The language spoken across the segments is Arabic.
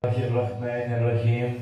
Bismillahirrahmanirrahim.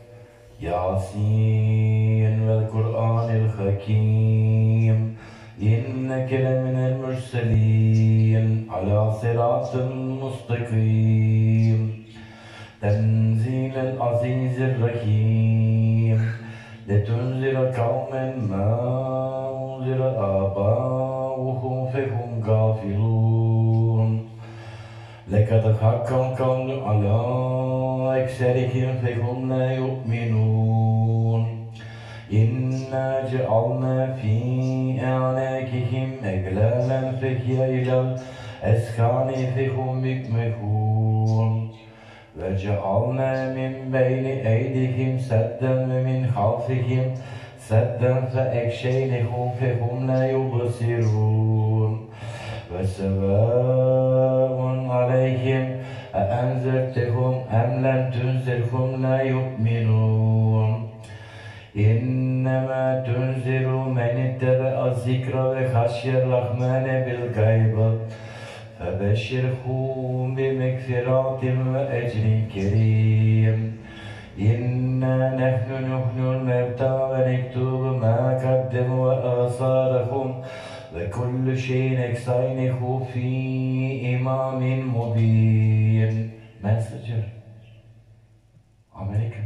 Yasin vel Kur'anil hakim. İnneke leminel mürselin ala sıratın mustakim. Tenzilel azizir rahim. Letunzira kavmen ma unzira abâuhum fehum gafilun. لقد حق القول على أكثرهم فهم لا يؤمنون إنا جعلنا في أعناقهم أغلالا فهي إلى الأذقان فهم مقمحون وجعلنا من بين أيديهم سدا ومن خلفهم سدا فأغشيناهم فهم لا يبصرون وسواء عليهم أأنذرتهم أم لم تنذرهم لا يؤمنون إنما تنذر من اتبع الذكر وخشي الرحمن بالغيب فبشرهم بمغفرة وأجر كريم إنا نحن نحيي الموتى ونكتب ما قدموا وآثارهم وكل شيء أحصيناه في إمام مبين. Messenger, Amerika.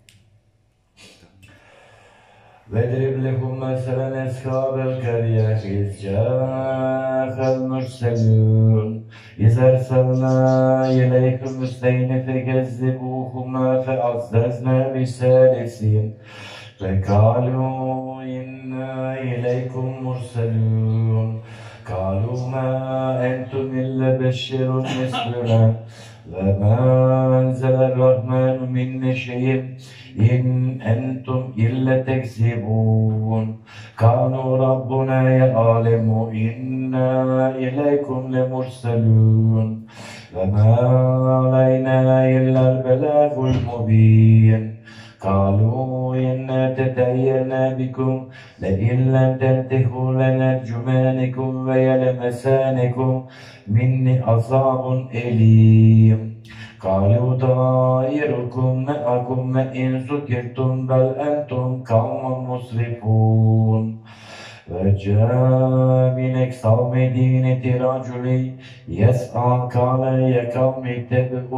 واضرب لهم مثلا أصحاب القرية إذ جاءها المرسلون إذ أرسلنا إليهم اثنين فكذبوهما فعززنا بثالث فقالوا إنا إليكم مرسلون قالوا ما أنتم إلا بشر مثلنا وما أنزل الرحمن من شيء إن أنتم إلا تكذبون قالوا ربنا يعلم إنا إليكم لمرسلون وما علينا إلا البلاغ المبين قالوا إنا تطيرنا بكم لئن لم تنتهوا لنرجمنكم ويلمسنكم مني عذاب أليم قالوا طائركم معكم وإن ذكرتم بل أنتم قوم مسرفون وجاء من أقصى المدينة رجل يسعى قال يا قوم اتبعوا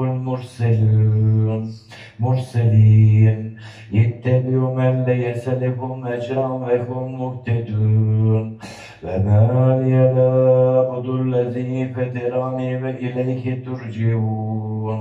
المرسلين اتبعوا من ليس لهم أجرا وهم مهتدون وما لي لا أعبد الذي فطرني وإليه ترجعون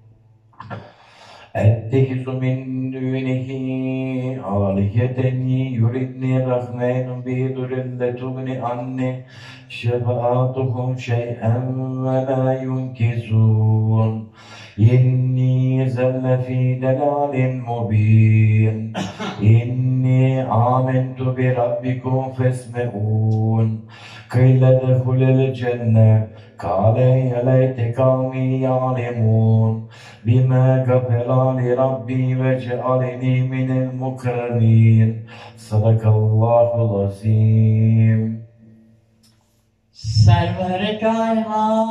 أتخذ من دونه آلهة يردني الرحمن بضر لتغن عني شفاعتهم شيئا ولا ينقذون إني زل في دلال مبين إني آمنت بربكم فاسمعون قيل ادخل الجنة قال يا ليت قومي يعلمون بما غفر لي ربي وجعلني من المكرمين صدق الله العظيم. Server-i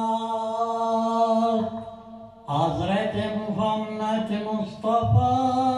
kainat Hazreti Muhammed Mustafa